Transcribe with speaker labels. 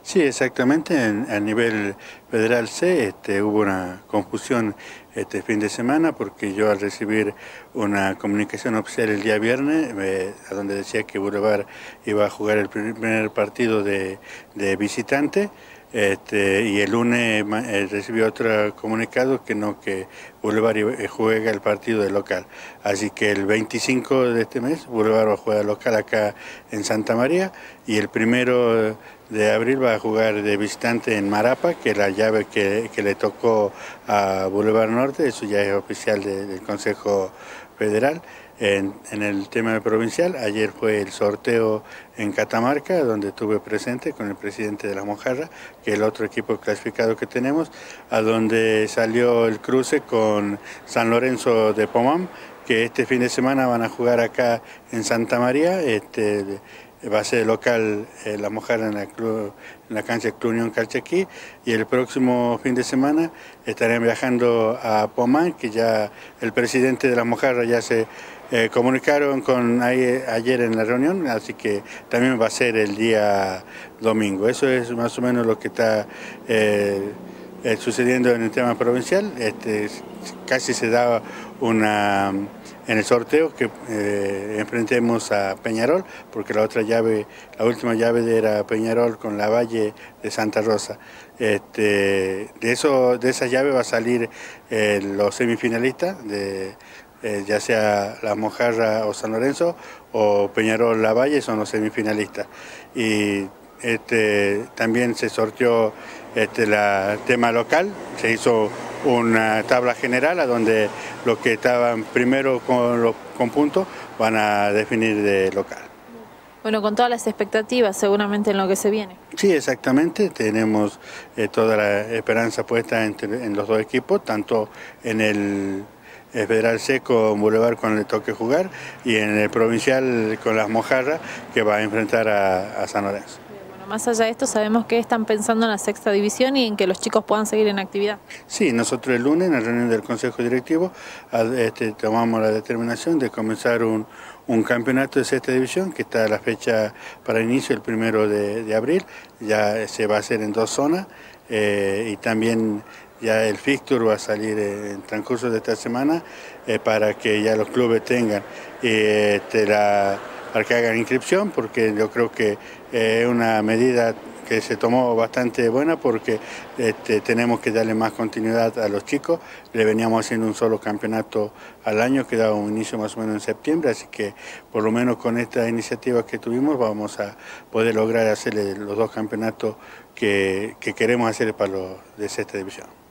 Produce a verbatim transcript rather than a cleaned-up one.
Speaker 1: Sí, exactamente. En- a nivel federal C este, hubo una confusión este fin de semana porque yo al recibir una comunicación oficial el día viernes, eh, a donde decía que Boulevard iba a jugar el primer partido de, de visitante, este, y el lunes eh, recibí otro comunicado que no, que Boulevard iba- eh, juega el partido de local. Así que el veinticinco de este mes Boulevard va a jugar local acá en Santa María y el primero de abril va a jugar de visitante en Marapa, que es la llave que, que le tocó a Boulevard Norte. Eso ya es oficial de, del Consejo Federal. En, en el tema provincial, ayer fue el sorteo en Catamarca, donde estuve presente con el presidente de la Mojarra, que es el otro equipo clasificado que tenemos, a donde salió el cruce con San Lorenzo de Pomán, que este fin de semana van a jugar acá en Santa María. Este, va a ser local eh, la Mojarra en la, club, en la cancha Club Unión Calchaquí, y el próximo fin de semana estarán viajando a Pomán, que ya el presidente de la Mojarra ya se eh, comunicaron con ahí, ayer en la reunión, así que también va a ser el día domingo. Eso es más o menos lo que está eh, eh, sucediendo en el tema provincial. Este, casi se da una en el sorteo que eh, enfrentemos a Peñarol, porque la otra llave, la última llave era Peñarol con la Valle de Santa Rosa. Este, de eso, de esa llave va a salir eh, los semifinalistas, de, eh, ya sea la Mojarra o San Lorenzo, o Peñarol La Valle, son los semifinalistas. Y este, también se sorteó este la tema local, se hizo una tabla general a donde los que estaban primero con, los, con puntos van a definir de local.
Speaker 2: Bueno, con todas las expectativas seguramente en lo que se viene.
Speaker 1: Sí, exactamente, tenemos eh, toda la esperanza puesta entre, en los dos equipos, tanto en el eh, Federal C con Boulevard cuando le toque jugar, y en el provincial con las Mojarras, que va a enfrentar a, a San Lorenzo.
Speaker 2: Bueno, más allá de esto, sabemos que están pensando en la sexta división y en que los chicos puedan seguir en actividad.
Speaker 1: Sí, nosotros el lunes en la reunión del Consejo Directivo este, tomamos la determinación de comenzar un, un campeonato de sexta división que está a la fecha para inicio el primero de, de abril, ya se va a hacer en dos zonas eh, y también ya el fixture va a salir en el transcurso de esta semana eh, para que ya los clubes tengan eh, este, la, para que hagan inscripción, porque yo creo que es eh, una medida que se tomó bastante buena, porque este, tenemos que darle más continuidad a los chicos. Le veníamos haciendo un solo campeonato al año que daba un inicio más o menos en septiembre, así que por lo menos con esta iniciativa que tuvimos vamos a poder lograr hacer los dos campeonatos que, que queremos hacer para los de sexta división.